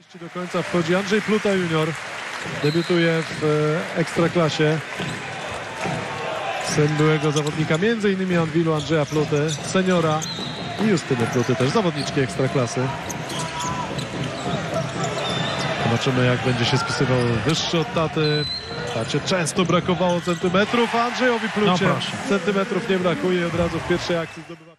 Do końca wchodzi Andrzej Pluta junior. Debiutuje w Ekstraklasie. Syn byłego zawodnika m.in. Anwilu Andrzeja Pluty, seniora i Justyny Pluty, też zawodniczki Ekstraklasy. Zobaczymy, jak będzie się spisywał wyższy od taty. Tacie często brakowało centymetrów, a Andrzejowi Plucie centymetrów nie brakuje, od razu w pierwszej akcji zdobywa.